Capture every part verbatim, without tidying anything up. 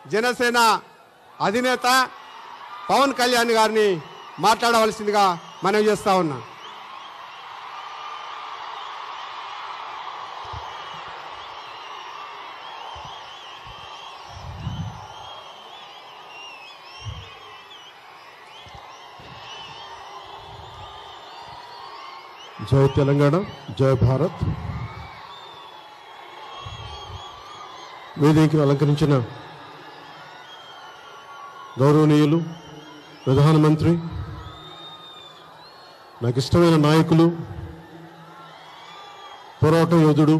జనసేన అధినేత పవన్ కళ్యాణ్ గారిని మాట్లాడవలసిందిగా మనవి చేస్తా ఉన్నా. జై తెలంగాణ, జై భారత్. వేదికను అలంకరించిన గౌరవనీయులు ప్రధానమంత్రి, నాకు ఇష్టమైన నాయకులు, పోరాట యోధుడు,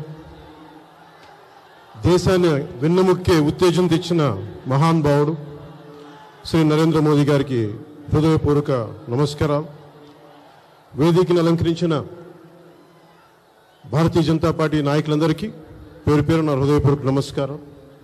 దేశాన్ని వెన్నెముక్కే ఉత్తేజం తెచ్చిన మహానుభావుడు శ్రీ నరేంద్ర మోదీ గారికి హృదయపూర్వక నమస్కారాలు. వేదికను అలంకరించిన భారతీయ జనతా పార్టీ నాయకులందరికీ పేరు పేరు నా హృదయపూర్వక నమస్కారం.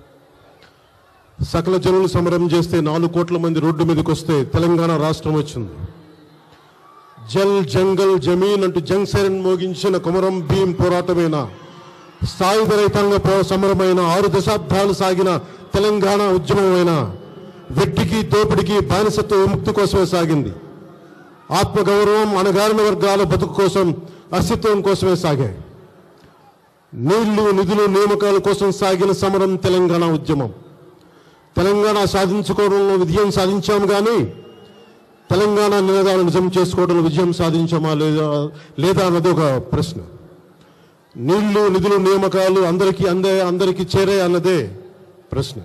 సకల జనులు సమరం చేస్తే నాలుగు కోట్ల మంది రోడ్డు మీదకి వస్తే తెలంగాణ రాష్ట్రం వచ్చింది. జల్ జంగల్ జమీన్ అంటూ జంగ్ సైరన్ మోగించిన కొమరం భీం పోరాటమైన, సాయుధ రైతాంగ సమరమైన, ఆరు దశాబ్దాలు సాగిన తెలంగాణ ఉద్యమమైన, వెట్టికి దోపిడికి బానిసత్వ విముక్తి కోసమే సాగింది. ఆత్మగౌరవం, అణగారిన వర్గాల బతుకు కోసం, అస్తిత్వం కోసమే సాగాయి. నీళ్లు, నిధులు, నియామకాల కోసం సాగిన సమరం తెలంగాణ ఉద్యమం. తెలంగాణ సాధించుకోవడంలో విజయం సాధించాము కానీ తెలంగాణ నినాదాలు నిజం చేసుకోవడంలో విజయం సాధించామా లేదా లేదా అన్నది ఒక ప్రశ్న. నీళ్లు, నిధులు, నియామకాలు అందరికీ అందే అందరికీ చేరే అన్నదే ప్రశ్న.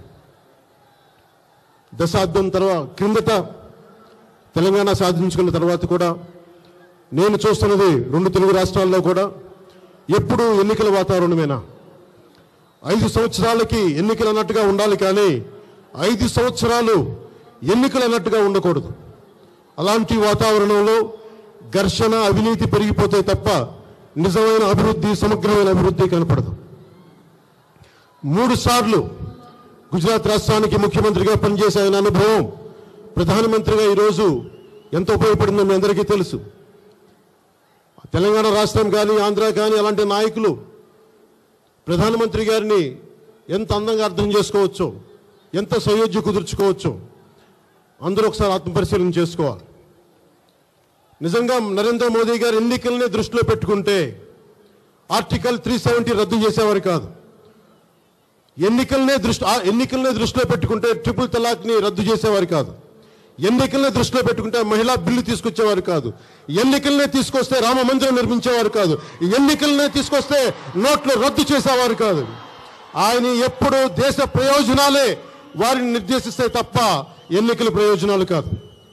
దశాబ్దం తర్వాత క్రిందట తెలంగాణ సాధించుకున్న తర్వాత కూడా నేను చూస్తున్నది రెండు తెలుగు రాష్ట్రాల్లో కూడా ఎప్పుడు ఎన్నికల వాతావరణమేనా. ఐదు సంవత్సరాలకి ఎన్నికలు అన్నట్టుగా ఉండాలి కానీ ఐదు సంవత్సరాలు ఎన్నికలు అన్నట్టుగా ఉండకూడదు. అలాంటి వాతావరణంలో ఘర్షణ, అవినీతి పెరిగిపోతే తప్ప నిజమైన అభివృద్ధి, సమగ్రమైన అభివృద్ధి కనపడదు. మూడు సార్లు గుజరాత్ రాష్ట్రానికి ముఖ్యమంత్రిగా పనిచేసే ఆయన అనుభవం ప్రధానమంత్రిగా ఈరోజు ఎంత ఉపయోగపడిందో మీ అందరికీ తెలుసు. తెలంగాణ రాష్ట్రం కానీ, ఆంధ్ర కానీ అలాంటి నాయకులు ప్రధానమంత్రి గారిని ఎంత అందంగా అర్థం చేసుకోవచ్చో, ఎంత సయోధ్య కుదుర్చుకోవచ్చో అందరూ ఒకసారి ఆత్మపరిశీలన చేసుకోవాలి. నిజంగా నరేంద్ర మోదీ గారు ఎన్నికలనే దృష్టిలో పెట్టుకుంటే ఆర్టికల్ త్రీ సెవెంటీ రద్దు చేసేవారు కాదు. ఎన్నికలనే దృష్టి ఎన్నికలనే దృష్టిలో పెట్టుకుంటే ట్రిపుల్ తలాక్ని రద్దు చేసేవారు కాదు. ఎన్నికలనే దృష్టిలో పెట్టుకుంటే మహిళా బిల్లు తీసుకొచ్చేవారు కాదు. ఎన్నికలనే తీసుకొస్తే రామ మందిరం నిర్మించేవారు కాదు. ఎన్నికలనే తీసుకొస్తే నోట్లు రద్దు చేసేవారు కాదు. ఆయన ఎప్పుడూ దేశ ప్రయోజనాలే వారిని నిర్దేశిస్తే తప్ప ఎన్నికల ప్రయోజనాలు కాదు.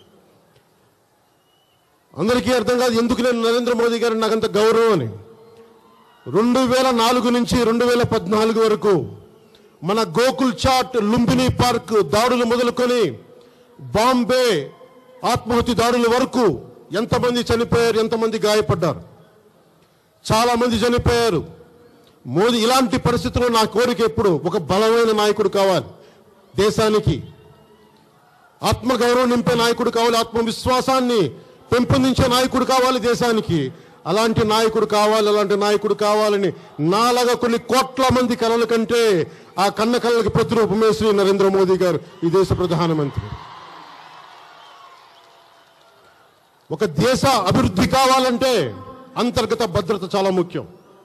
అందరికీ అర్థం కాదు ఎందుకు నేను నరేంద్ర మోదీ గారిని నాకంత గౌరవం అని. రెండు వేల నాలుగు నుంచి రెండు వేల పద్నాలుగు వరకు మన గోకుల్ చాట్, లుంబిని పార్క్ దాడులు మొదలుకొని బాంబే ఆత్మహత్య దాడుల వరకు ఎంతమంది చనిపోయారు, ఎంతమంది గాయపడ్డారు, చాలా మంది చనిపోయారు. మోదీ ఇలాంటి పరిస్థితుల్లో నా కోరిక ఎప్పుడు ఒక బలమైన నాయకుడు కావాలి, దేశానికి ఆత్మగౌరవం నింపే నాయకుడు కావాలి, ఆత్మవిశ్వాసాన్ని పెంపొందించే నాయకుడు కావాలి దేశానికి. అలాంటి నాయకుడు కావాలి, అలాంటి నాయకుడు కావాలని నాలాగా కొన్ని కోట్ల మంది కలల కంటే ఆ కన్న కళ్ళకి ప్రతిరూపమే శ్రీ నరేంద్ర మోదీ గారు, ఈ దేశ ప్రధానమంత్రి. ఒక దేశ అభివృద్ధి కావాలంటే అంతర్గత భద్రత చాలా ముఖ్యం.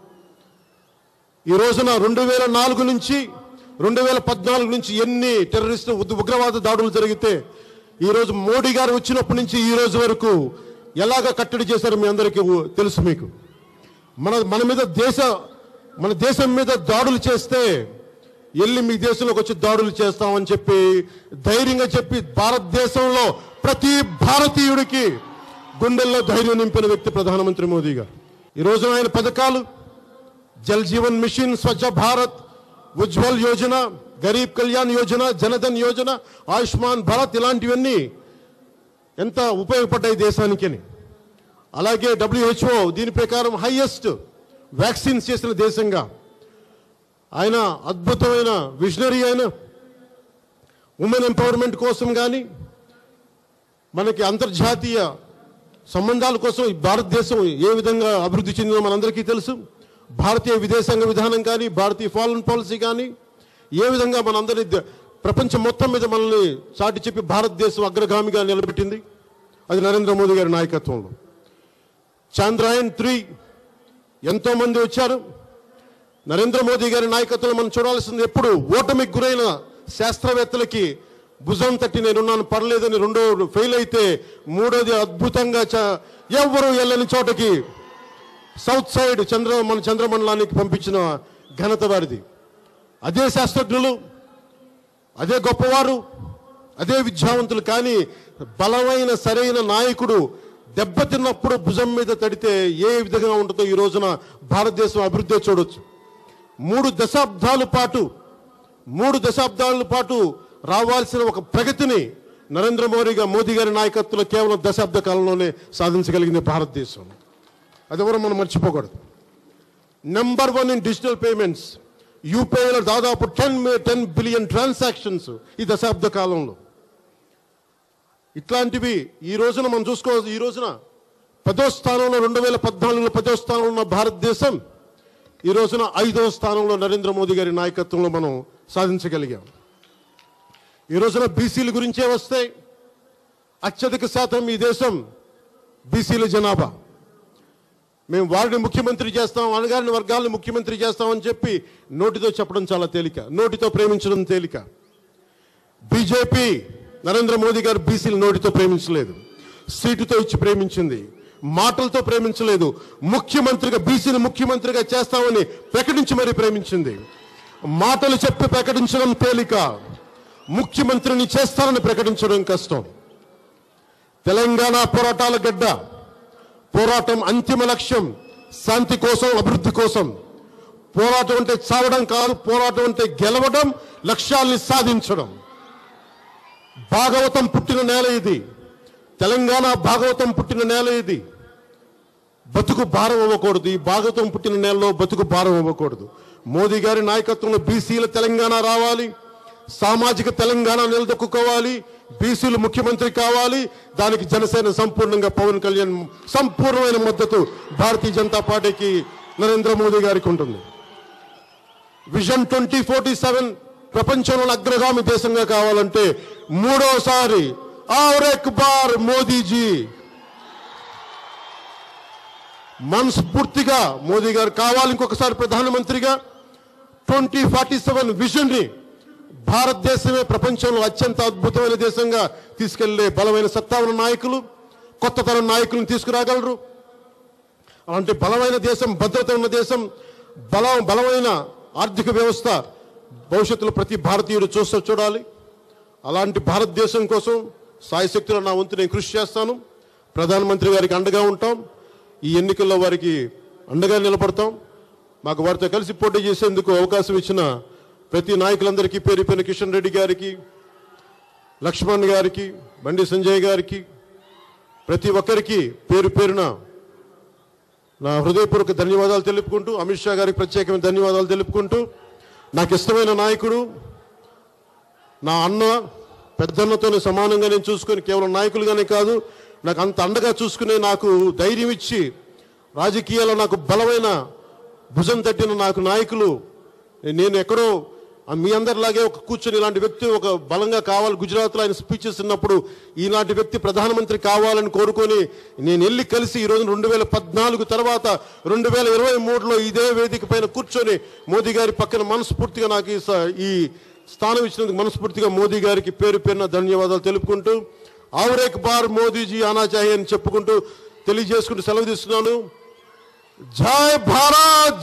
ఈ రోజున రెండు వేల నాలుగు నుంచి రెండు వేల పద్నాలుగు నుంచి ఎన్ని టెర్రరిస్టు ఉగ్రవాద దాడులు జరిగితే ఈరోజు మోడీ గారు వచ్చినప్పటి నుంచి ఈ రోజు వరకు ఎలాగ కట్టడి చేశారో మీ అందరికీ తెలుసు. మీకు మన మన మీద దేశ మన దేశం మీద దాడులు చేస్తే వెళ్ళి మీ దేశంలోకి వచ్చి దాడులు చేస్తామని చెప్పి ధైర్యంగా చెప్పి భారతదేశంలో ప్రతి భారతీయుడికి గుండెల్లో ధైర్యం నింపిన వ్యక్తి ప్రధానమంత్రి మోదీ గారు. ఈ రోజున ఆయన పథకాలు జల్ జీవన్ మిషన్, స్వచ్ఛ భారత్, ఉజ్వల్ యోజన, గరీబ్ కళ్యాణ్ యోజన, జనధన్ యోజన, ఆయుష్మాన్ భారత్ ఇలాంటివన్నీ ఎంత ఉపయోగపడ్డాయి దేశానికి అని. అలాగే డబ్ల్యూహెచ్ఓ దీని ప్రకారం హైయెస్ట్ వ్యాక్సిన్స్ చేసిన దేశంగా ఆయన అద్భుతమైన విజనరీ. అయిన ఉమెన్ ఎంపవర్మెంట్ కోసం కానీ మనకి అంతర్జాతీయ సంబంధాల కోసం భారతదేశం ఏ విధంగా అభివృద్ధి చెందిందో మనందరికీ తెలుసు. భారతీయ విదేశాంగ విధానం కానీ, భారతీయ ఫారెన్ పాలసీ కానీ ఏ విధంగా మనందరి ప్రపంచం మొత్తం మీద మనల్ని చాటి చెప్పి భారతదేశం అగ్రగామిగా నిలబెట్టింది. అది నరేంద్ర మోదీ గారి నాయకత్వంలో. చంద్రయాన్ త్రీ ఎంతోమంది వచ్చారు. నరేంద్ర మోదీ గారి నాయకత్వంలో మనం చూడాల్సింది ఎప్పుడు ఓటమికి గురైన శాస్త్రవేత్తలకి భుజం తట్టి నేనున్నాను పర్లేదని, రెండో ఫెయిల్ అయితే మూడోది అద్భుతంగా ఎవరు వెళ్ళని చోటకి సౌత్ సైడ్ చంద్ర మన చంద్రమండలానికి పంపించిన ఘనత వారిది. అదే శాస్త్రజ్ఞులు, అదే గొప్పవారు, అదే విద్యావంతులు. కానీ బలమైన సరైన నాయకుడు దెబ్బతిన్నప్పుడు భుజం మీద తడితే ఏ విధంగా ఉంటుందో ఈ రోజున భారతదేశం అభివృద్ధి చూడొచ్చు. మూడు దశాబ్దాల పాటు మూడు దశాబ్దాల పాటు రావాల్సిన ఒక ప్రగతిని నరేంద్ర మోదీగా మోదీ గారి నాయకత్వంలో కేవలం దశాబ్ద కాలంలోనే సాధించగలిగింది భారతదేశం. అది ఎవరు మనం మర్చిపోకూడదు. Number one in digital payments. యూపీఐలో దాదాపు టెన్ టెన్ బిలియన్ ట్రాన్సాక్షన్స్ ఈ దశాబ్ద కాలంలో. ఇట్లాంటివి ఈ రోజున మనం చూసుకోవచ్చు. ఈ రోజున పదో స్థానంలో రెండు వేల పద్నాలుగులో పదో స్థానంలో ఉన్న భారతదేశం ఈ రోజున ఐదో స్థానంలో నరేంద్ర మోదీ గారి నాయకత్వంలో మనం సాధించగలిగాం. ఈ రోజున బీసీల గురించే వస్తే అత్యధిక శాతం ఈ దేశం బీసీల జనాభా. మేము వారిని ముఖ్యమంత్రి చేస్తాం, అనగారిన వర్గాలను ముఖ్యమంత్రి చేస్తామని చెప్పి నోటితో చెప్పడం చాలా తేలిక, నోటితో ప్రేమించడం తేలిక. బీజేపీ నరేంద్ర మోదీ గారు బీసీలు నోటితో ప్రేమించలేదు, సీటుతో ఇచ్చి ప్రేమించింది, మాటలతో ప్రేమించలేదు. ముఖ్యమంత్రిగా బీసీని ముఖ్యమంత్రిగా చేస్తామని ప్రకటించి మరీ ప్రేమించింది. మాటలు చెప్పి ప్రకటించడం తేలిక, ముఖ్యమంత్రిని చేస్తానని ప్రకటించడం కష్టం. తెలంగాణ పోరాటాల గడ్డ. పోరాటం అంతిమ లక్ష్యం శాంతి కోసం, అభివృద్ధి కోసం. పోరాటం అంటే చావడం కాదు, పోరాటం అంటే గెలవడం, లక్ష్యాల్ని సాధించడం. భాగవతం పుట్టిన నేల ఇది, తెలంగాణ భాగవతం పుట్టిన నేల ఇది. బతుకు భారం అవ్వకూడదు. ఈ భాగవతం పుట్టిన నేలలో బతుకు భారం అవ్వకూడదు. మోదీ గారి నాయకత్వంలో బీసీల తెలంగాణ రావాలి, సామాజిక తెలంగాణ నిలదొక్కుకోవాలి, బీసీలు ముఖ్యమంత్రి కావాలి. దానికి జనసేన సంపూర్ణంగా పవన్ కళ్యాణ్ సంపూర్ణమైన మద్దతు భారతీయ జనతా పార్టీకి నరేంద్ర మోదీ గారికి ఉంటుంది. విజన్ ట్వంటీ ఫోర్టీ సెవెన్ ప్రపంచంలో అగ్రగామి దేశంగా కావాలంటే మూడోసారి ఔర్ ఎక్ బార్ మోదీజీ మనస్ఫూర్తిగా మోదీ గారు కావాలి ఇంకొకసారి ప్రధానమంత్రిగా. ట్వంటీ ఫార్టీ సెవెన్ విజన్ ని భారతదేశమే ప్రపంచంలో అత్యంత అద్భుతమైన దేశంగా తీసుకెళ్లే బలమైన సత్తా ఉన్న నాయకులు, కొత్త తరం నాయకులను తీసుకురాగలరు. అలాంటి బలమైన దేశం, భద్రత ఉన్న దేశం, బలం బలమైన ఆర్థిక వ్యవస్థ భవిష్యత్తులో ప్రతి భారతీయుడు చూస్తూ చూడాలి. అలాంటి భారతదేశం కోసం సాయశక్తిలో నా వంతు నేను కృషి చేస్తాను. ప్రధానమంత్రి గారికి అండగా ఉంటాం. ఈ ఎన్నికల్లో వారికి అండగా నిలబడతాం. మాకు వారితో కలిసి పోటీ చేసేందుకు అవకాశం ఇచ్చిన ప్రతి నాయకులందరికీ, పేరు పేరు కిషన్ రెడ్డి గారికి, లక్ష్మణ్ గారికి, బండి సంజయ్ గారికి, ప్రతి ఒక్కరికి పేరు పేరున నా హృదయపూర్వక ధన్యవాదాలు తెలుపుకుంటూ, అమిత్ షా గారికి ప్రత్యేకమైన ధన్యవాదాలు తెలుపుకుంటూ, నాకు ఇష్టమైన నాయకుడు, నా అన్న, పెద్దన్నతోనే సమానంగా నేను చూసుకొని, కేవలం నాయకులుగానే కాదు నాకు అంత అండగా చూసుకునే, నాకు ధైర్యం ఇచ్చి రాజకీయాల్లో నాకు బలమైన భుజం తట్టిన నాకు నాయకులు. నేను ఎక్కడో మీ అందరిలాగే ఒక కూర్చొని ఇలాంటి వ్యక్తి ఒక బలంగా కావాలి. గుజరాత్లో ఆయన స్పీచెస్ ఉన్నప్పుడు ఈనాటి వ్యక్తి ప్రధానమంత్రి కావాలని కోరుకొని నేను వెళ్ళి కలిసి ఈరోజు రెండు వేల పద్నాలుగు తర్వాత రెండు వేల ఇరవై మూడులో ఇదే వేదిక పైన కూర్చొని మోదీ గారి పక్కన మనస్ఫూర్తిగా నాకు ఈ స్థానం ఇచ్చినందుకు మనస్ఫూర్తిగా మోదీ గారికి పేరు పేరున ధన్యవాదాలు తెలుపుకుంటూ, ఔర్ ఎక్ బార్ మోదీజీ ఆనా చాహియే అని చెప్పుకుంటూ తెలియజేసుకుంటూ సెలవు తీస్తున్నాను. జై భారత్.